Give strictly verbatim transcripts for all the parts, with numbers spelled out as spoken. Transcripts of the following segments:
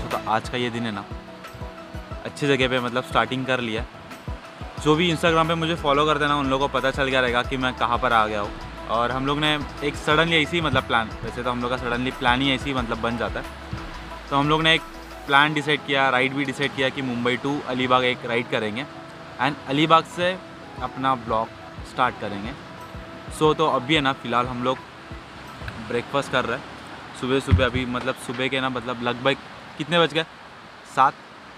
तो आज का ये दिन है ना अच्छी जगह पे मतलब स्टार्टिंग कर लिया। जो भी इंस्टाग्राम पे मुझे फॉलो करते हैं ना उन लोगों को पता चल गया रहेगा कि मैं कहाँ पर आ गया हूँ। और हम लोग ने एक सडनली ऐसी मतलब प्लान, वैसे तो हम लोग का सडनली प्लान ही ऐसी मतलब बन जाता है, तो हम लोग ने एक प्लान डिसाइड किया, राइड भी डिसाइड किया कि मुंबई टू अलीबाग एक राइड करेंगे एंड अलीबाग से अपना ब्लॉग स्टार्ट करेंगे। सो so, तो अभी है ना फ़िलहाल हम लोग ब्रेकफास्ट कर रहे हैं सुबह सुबह। अभी मतलब सुबह के ना मतलब लगभग कितने बज गए? सात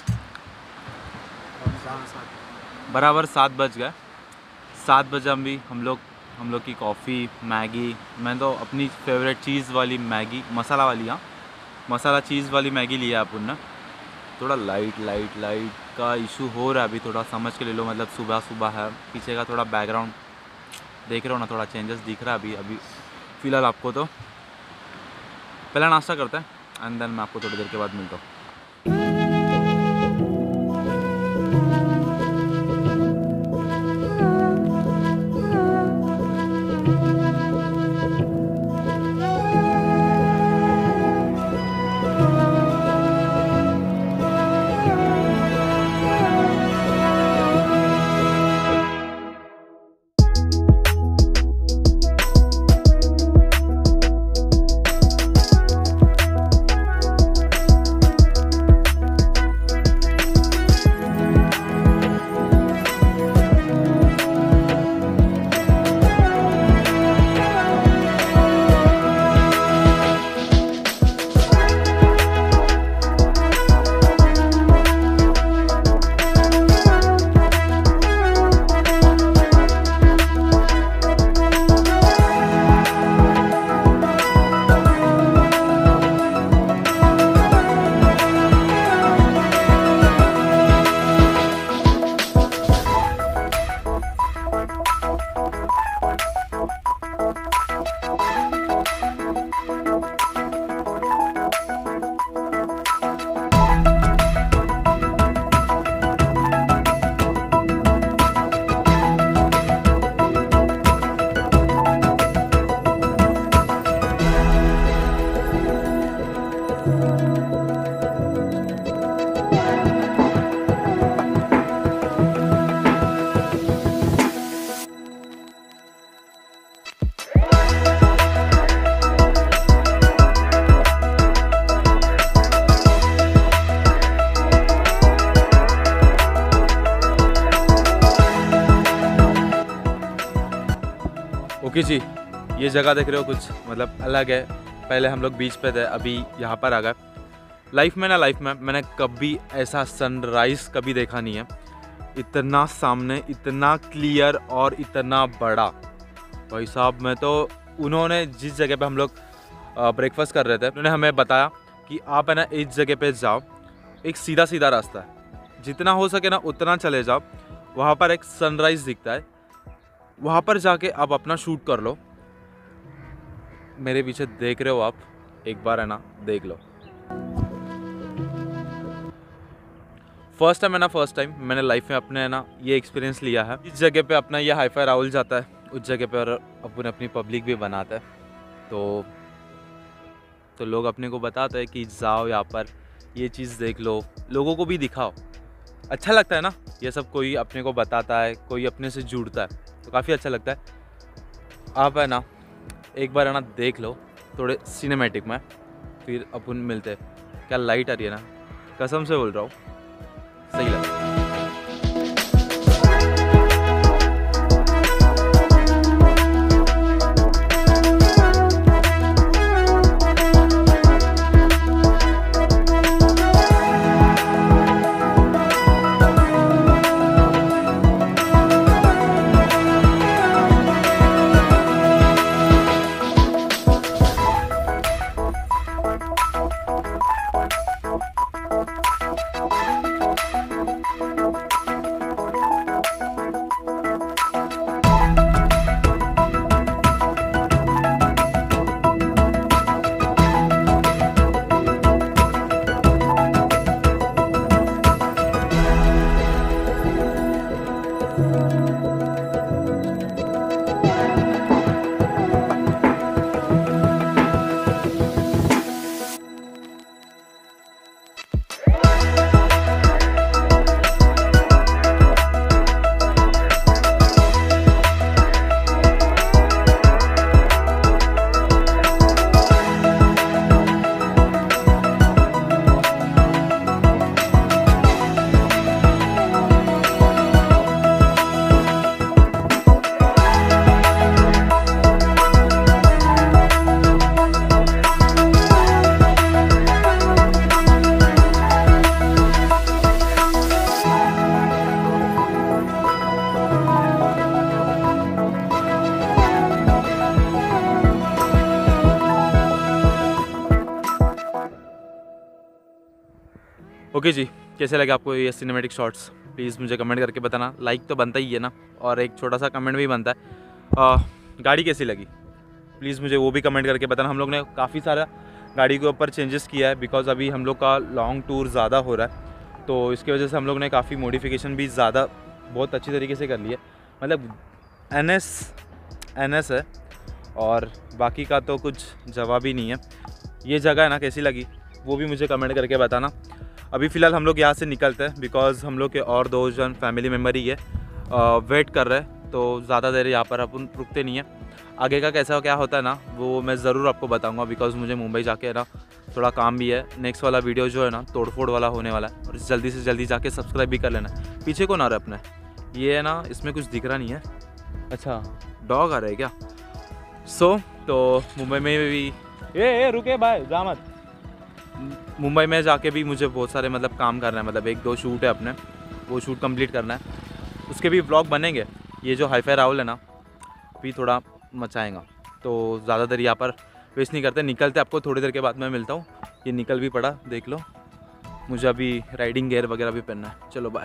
बराबर सात बज गए। सात बजे हम भी हम लोग हम लोग की कॉफ़ी, मैगी, मैं तो अपनी फेवरेट चीज़ वाली मैगी, मसाला वाली, हाँ मसाला चीज़ वाली मैगी लिया अपन ने। थोड़ा लाइट लाइट लाइट का इशू हो रहा है अभी, थोड़ा समझ के ले लो। मतलब सुबह सुबह है, पीछे का थोड़ा बैकग्राउंड देख रहे हो ना, थोड़ा चेंजेस दिख रहा है अभी अभी फ़िलहाल आपको। तो पहला नाश्ता करते हैं एंड देन मैं आपको थोड़ी देर के बाद मिलता हूँ। ओके जी, ये जगह देख रहे हो कुछ मतलब अलग है। पहले हम लोग बीच पे थे, अभी यहाँ पर आ गए। लाइफ में ना लाइफ में मैंने कभी ऐसा सनराइज़ कभी देखा नहीं है, इतना सामने, इतना क्लियर और इतना बड़ा। भाई साहब, मैं तो उन्होंने जिस जगह पे हम लोग ब्रेकफास्ट कर रहे थे उन्होंने हमें बताया कि आप है ना इस जगह पे जाओ, एक सीधा सीधा रास्ता है, जितना हो सके ना उतना चले जाओ, वहाँ पर एक सनराइज़ दिखता है, वहाँ पर जाके आप अपना शूट कर लो। मेरे पीछे देख रहे हो आप, एक बार है ना देख लो। फर्स्ट टाइम है ना, फर्स्ट टाइम मैंने लाइफ में अपने है ना ये एक्सपीरियंस लिया है। इस जगह पे अपना ये हाई-फाई राहुल जाता है, उस जगह पे और अपन अपनी पब्लिक भी बनाता है। तो तो लोग अपने को बताते हैं कि जाओ यहाँ पर, ये चीज़ देख लो, लोगों को भी दिखाओ। अच्छा लगता है ना ये सब, कोई अपने को बताता है, कोई अपने से जुड़ता है, तो काफ़ी अच्छा लगता है। आप है ना एक बार है ना देख लो थोड़े सिनेमैटिक में, फिर अपन मिलते हैं। क्या लाइट आ रही है ना, कसम से बोल रहा हूँ, सही लगा। ओके जी, कैसे लगे आपको ये सिनेमैटिक शॉट्स? प्लीज़ मुझे कमेंट करके बताना। लाइक तो बनता ही है ना, और एक छोटा सा कमेंट भी बनता है। आ, गाड़ी कैसी लगी प्लीज़ मुझे वो भी कमेंट करके बताना। हम लोग ने काफ़ी सारा गाड़ी के ऊपर चेंजेस किया है, बिकॉज अभी हम लोग का लॉन्ग टूर ज़्यादा हो रहा है, तो इसकी वजह से हम लोग ने काफ़ी मॉडिफिकेशन भी ज़्यादा बहुत अच्छी तरीके से कर ली है। मतलब एन एस एन एस है, और बाकी का तो कुछ जवाब ही नहीं है। ये जगह है ना कैसी लगी वो भी मुझे कमेंट करके बताना। अभी फ़िलहाल हम लोग यहाँ से निकलते हैं, बिकॉज़ हम लोग के और दो जन फैमिली मेम्बर ही है वेट कर रहे हैं, तो ज़्यादा देर यहाँ पर अपन रुकते नहीं है। आगे का कैसा क्या होता है ना वो मैं ज़रूर आपको बताऊंगा, बिकॉज़ मुझे मुंबई जाके है ना थोड़ा काम भी है। नेक्स्ट वाला वीडियो जो है ना तोड़फोड़ वाला होने वाला है, और जल्दी से जल्दी जाके सब्सक्राइब भी कर लेना। पीछे कौन आ रहा है अपने? ये है ना, इसमें कुछ दिख रहा नहीं है। अच्छा, डॉग आ रहा है क्या? सो so, तो मुंबई में भी ए, ए रुके भाई जा मत। मुंबई में जाके भी मुझे बहुत सारे मतलब काम करना है, मतलब एक दो शूट है अपने, वो शूट कंप्लीट करना है, उसके भी व्लॉग बनेंगे। ये जो हाईफाई राहुल है ना भी थोड़ा मचाएगा, तो ज़्यादा देर यहाँ पर वेस्ट नहीं करते, निकलते। आपको थोड़ी देर के बाद मैं मिलता हूँ। ये निकल भी पड़ा, देख लो। मुझे अभी राइडिंग गेयर वगैरह भी पहनना है। चलो बाय।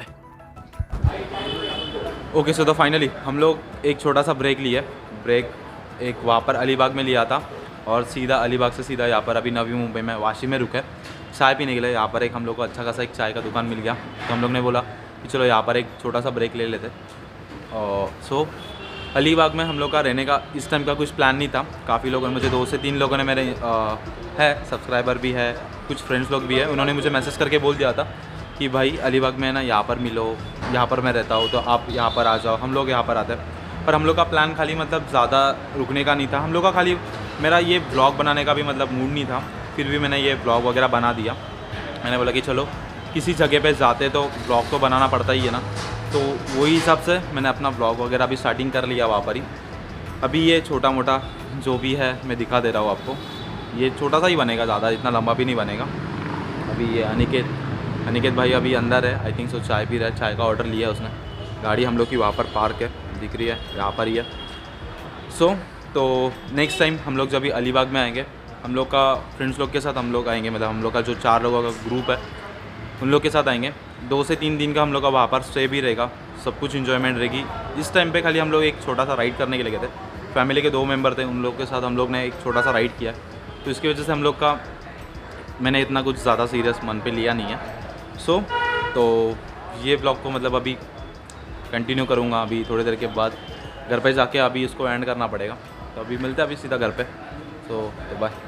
ओके सो तो फाइनली हम लोग एक छोटा सा ब्रेक लिया। ब्रेक एक वहाँ पर अलीबाग में लिया था, और सीधा अलीबाग से सीधा यहाँ पर अभी नवी मुंबई में वाशी में रुके चाय पीने के लिए। यहाँ पर एक हम लोग को अच्छा खासा एक चाय का दुकान मिल गया, तो हम लोग ने बोला कि चलो यहाँ पर एक छोटा सा ब्रेक ले लेते। और सो अलीबाग में हम लोग का रहने का इस टाइम का कुछ प्लान नहीं था। काफ़ी लोगों ने मुझे, दो से तीन लोगों ने मेरे आ, है सब्सक्राइबर भी है, कुछ फ्रेंड्स लोग भी है, उन्होंने मुझे मैसेज करके बोल दिया था कि भाई अलीबाग में ना यहाँ पर मिलो, यहाँ पर मैं रहता हूँ तो आप यहाँ पर आ जाओ। हम लोग यहाँ पर आते हैं, पर हम लोग का प्लान खाली मतलब ज़्यादा रुकने का नहीं था। हम लोग का खाली मेरा ये ब्लॉग बनाने का भी मतलब मूड नहीं था, फिर भी मैंने ये ब्लॉग वगैरह बना दिया। मैंने बोला कि चलो किसी जगह पे जाते तो ब्लॉग तो बनाना पड़ता ही है ना, तो वही हिसाब से मैंने अपना ब्लॉग वगैरह भी स्टार्टिंग कर लिया वहाँ पर ही। अभी ये छोटा मोटा जो भी है मैं दिखा दे रहा हूँ आपको। ये छोटा सा ही बनेगा, ज़्यादा इतना लंबा भी नहीं बनेगा। अभी ये अनिकेत अनिकेत भाई अभी अंदर है, आई थिंक सो चाय पी रहा है, चाय का ऑर्डर लिया है उसने। गाड़ी हम लोग की वहाँ पर पार्क है, दिख रही है, यहाँ पर ही है। सो so, तो नेक्स्ट टाइम हम लोग जब भी अलीबाग में आएंगे, हम लोग का फ्रेंड्स लोग के साथ हम लोग आएंगे, मतलब हम लोग का जो चार लोगों का ग्रुप है उन लोग के साथ आएंगे। दो से तीन दिन का हम लोग का वहाँ पर स्टे भी रहेगा, सब कुछ इन्जॉयमेंट रहेगी। इस टाइम पे खाली हम लोग एक छोटा सा राइड करने के लिए गए थे, फैमिली के दो मेंबर थे, उन लोग के साथ हम लोग ने एक छोटा सा राइड किया, तो इसकी वजह से हम लोग का मैंने इतना कुछ ज़्यादा सीरियस मन पे लिया नहीं है। सो so, तो ये ब्लॉग को मतलब अभी कंटिन्यू करूँगा अभी थोड़ी देर के बाद। घर पे जाके अभी इसको एंड करना पड़ेगा, तो अभी मिलते हैं अभी सीधा घर पे। सो तो बाय।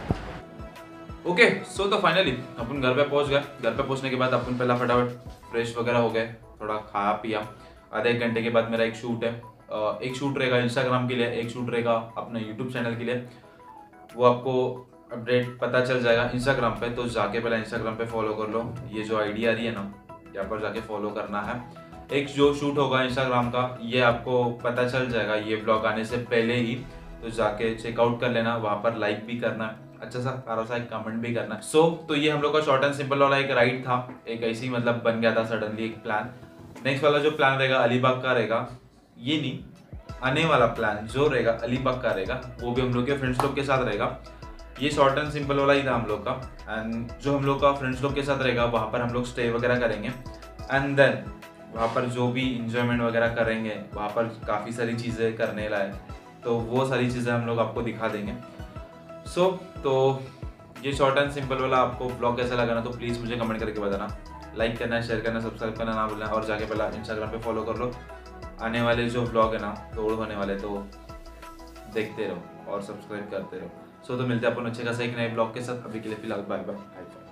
ओके सो तो फाइनली अपन घर पे पहुंच गए। घर पे पहुंचने के बाद अपन पहला फटाफट फ्रेश वगैरह हो गए, थोड़ा खाया पिया। आधे एक घंटे के बाद मेरा एक शूट है, एक शूट रहेगा इंस्टाग्राम के लिए, एक शूट रहेगा अपने यूट्यूब चैनल के लिए। वो आपको अपडेट पता चल जाएगा इंस्टाग्राम पे, तो जाके पहले इंस्टाग्राम पे फॉलो कर लो। ये जो आईडी आ रही है ना, यहाँ पर जाके फॉलो करना है। एक जो शूट होगा इंस्टाग्राम का, ये आपको पता चल जाएगा ये ब्लॉग आने से पहले ही, तो जाके चेकआउट कर लेना। वहाँ पर लाइक भी करना है, अच्छा सा सारा सा एक कमेंट भी करना है। सो so, तो ये हम लोग का शॉर्ट एंड सिंपल वाला एक राइड था, एक ऐसी मतलब बन गया था सडनली एक प्लान। नेक्स्ट वाला जो प्लान रहेगा अलीबाग का रहेगा, ये नहीं आने वाला प्लान जो रहेगा अलीबाग का रहेगा, वो भी हम लोग के फ्रेंड्स लोग के साथ रहेगा। ये शॉर्ट एंड सिंपल वाला ही था हम लोग का। एंड जो हम लोग का फ्रेंड्स लोग के साथ रहेगा वहाँ पर हम लोग स्टे वगैरह करेंगे, एंड देन वहाँ पर जो भी इंजॉयमेंट वगैरह करेंगे, वहाँ पर काफ़ी सारी चीज़ें करने लायक, तो वो सारी चीज़ें हम लोग आपको दिखा देंगे। सो so, तो ये शॉर्ट एंड सिंपल वाला आपको ब्लॉग कैसा लगा ना, तो प्लीज़ मुझे कमेंट करके बताना। लाइक करना, शेयर करना, सब्सक्राइब करना ना भूलना, और जाके पहला इंस्टाग्राम पे फॉलो कर लो। आने वाले जो ब्लॉग है ना तोड़ होने वाले, तो देखते रहो और सब्सक्राइब करते रहो। सो so, तो मिलते हैं अपन अच्छे खासा एक नए ब्लॉग के साथ। अभी के लिए फिलहाल बाय बाय।